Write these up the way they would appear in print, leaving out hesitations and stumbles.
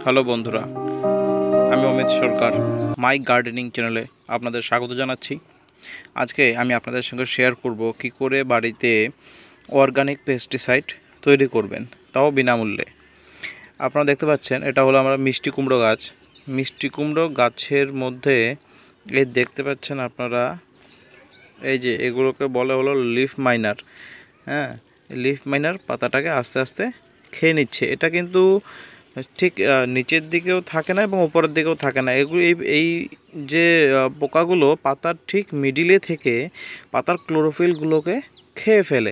Hello বন্ধুরা, আমি অমিত সরকার মাই gardening চ্যানেলে আপনাদের স্বাগত জানাচ্ছি। আজকে আমি আপনাদের সঙ্গে শেয়ার করব কি করে বাড়িতে অর্গানিক পেস্টিসাইড তৈরি করবেন, তাও বিনামূল্যে। আপনারা দেখতে পাচ্ছেন এটা হলো আমরা মিষ্টি কুমড়ো গাছ। মিষ্টি কুমড়ো গাছের মধ্যে এই দেখতে পাচ্ছেন আপনারা, এই যে এগুলোকে বলে হলো লিফ মাইনার। হ্যাঁ, লিফ মাইনার পাতাটাকে আস্তে আস্তে খেয়ে নিচ্ছে। এটা কিন্তু ঠিক নিচের দিকেও থাকে না এবং উপরের দিকেও থাকে না। এগুলো এই যে পোকাগুলো পাতার ঠিক মিডিলে থেকে পাতার ক্লোরোফিলগুলোকে খেয়ে ফেলে।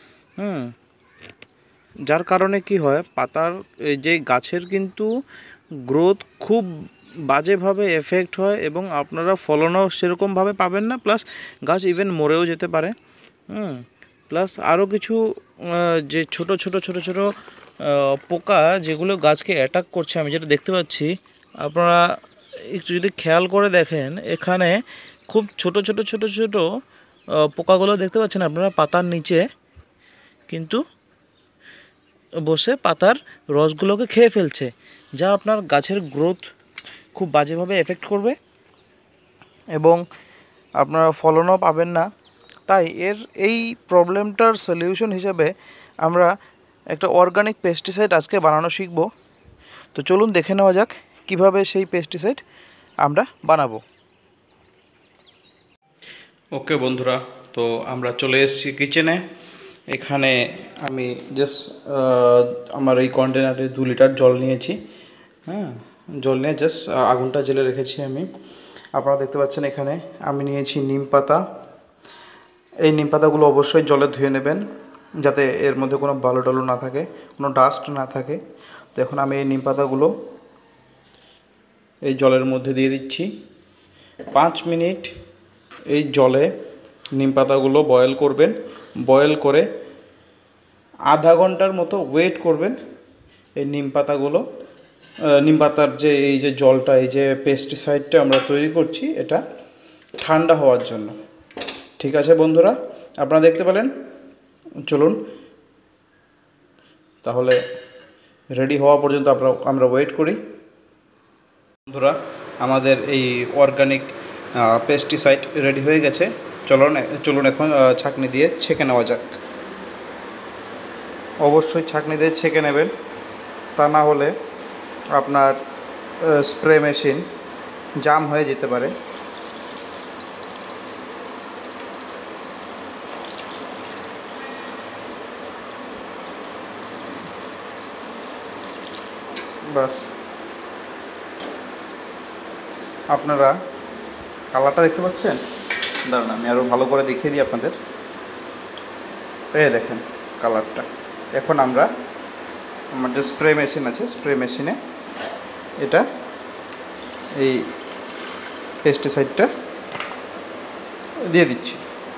যার কারণে কি হয়, পাতার এই যে গাছের কিন্তু গ্রোথ খুব বাজেভাবে এফেক্ট হয় এবং আপনারা ফলনও সেরকমভাবে পাবেন না, প্লাস গাছ ইভেন মরেও যেতে পারে। প্লাস আরও কিছু যে ছোট ছোট পোকা যেগুলো গাছকে অ্যাটাক করছে, আমি যেটা দেখতে পাচ্ছি, আপনারা একটু যদি খেয়াল করে দেখেন, এখানে খুব ছোট ছোট পোকাগুলো দেখতে পাচ্ছেন আপনারা পাতার নিচে কিন্তু বসে পাতার রসগুলোকে খেয়ে ফেলছে, যা আপনার গাছের গ্রোথ খুব বাজেভাবে এফেক্ট করবে এবং আপনারা ফলনও পাবেন না। তাই এই প্রবলেমটার সলিউশন হিসেবে আমরা একটা অর্গানিক পেস্টিসাইড আজকে বানানো শিখব। তো চলুন দেখে নেওয়া যাক কিভাবে সেই পেস্টিসাইড আমরা বানাবো। ওকে বন্ধুরা, তো আমরা চলে এসেছি কিচেনে। এখানে আমি জাস্ট আমার এই কন্টেনারে 2 লিটার জল নিয়েছি। জল নিয়ে জাস্ট আগুনটা জ্বেলে রেখেছি আমি। আপনারা দেখতে পাচ্ছেন এখানে আমি নিয়েছি নিম পাতা। এই নিম পাতাগুলো অবশ্যই জলে ধুয়ে নেবেন, যাতে এর মধ্যে কোনো বালু টালু না থাকে, কোনো ডাস্ট না থাকে। তো এখন আমি এই নিম পাতাগুলো এই জলের মধ্যে দিয়ে দিচ্ছি। 5 মিনিট এই জলে নিম পাতাগুলো বয়েল করবেন। বয়েল করে আধা ঘন্টার মতো ওয়েট করবেন। এই নিম পাতার যে এই যে জলটা, এই যে পেস্টিসাইডটা আমরা তৈরি করছি, এটা ঠান্ডা হওয়ার জন্য। ঠিক আছে বন্ধুরা, আপনারা দেখতে পেলেন। চলুন তাহলে রেডি হওয়া পর্যন্ত আমরা ওয়েট করি। বন্ধুরা, আমাদের এই অর্গানিক পেস্টিসাইড রেডি হয়ে গেছে। চলুন এখন ছাঁকনি দিয়ে ছেঁকে নেওয়া যাক। অবশ্যই ছাঁকনি দিয়ে ছেঁকে নেবেন, তা না হলে আপনার স্প্রে মেশিন জাম হয়ে যেতে পারে। বাস, আপনারা কালারটা দেখতে পাচ্ছেন? দাঁড়ান আমি আরও ভালো করে দেখিয়ে দিই আপনাদের। এই দেখেন কালারটা। এখন আমার যে স্প্রে মেশিন আছে, স্প্রে মেশিনে এটা এই পেস্টিসাইডটা দিয়ে দিচ্ছি।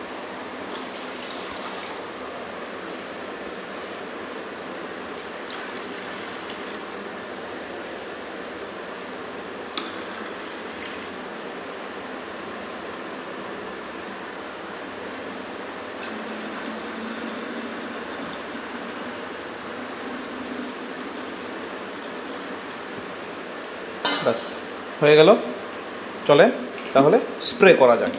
বাস হয়ে গেল। চলে তাহলে স্প্রে করা যাক।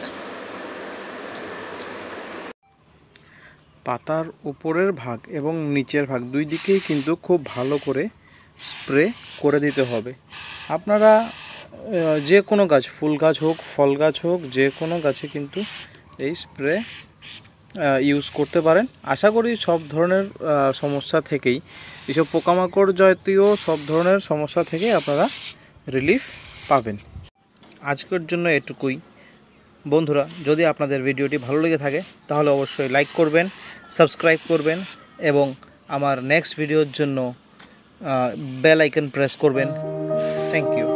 পাতার উপরের ভাগ এবং নিচের ভাগ দুই দিকেই কিন্তু খুব ভালো করে স্প্রে করে দিতে হবে। আপনারা যে কোনো গাছ, ফুল গাছ হোক, ফল গাছ হোক, যে কোনো গাছে কিন্তু এই স্প্রে ইউজ করতে পারেন। আশা করি সব ধরনের সমস্যা থেকেই, এসব পোকামাকড় জাতীয় সব ধরনের সমস্যা থেকে আপনারা রিলিফ পাবেন। আজকের জন্য এটুকুই বন্ধুরা। যদি আপনাদের ভিডিওটি ভালো লেগে থাকে তাহলে অবশ্যই লাইক করবেন, সাবস্ক্রাইব করবেন এবং আমার নেক্সট ভিডিওর জন্য বেল আইকন প্রেস করবেন। Thank you.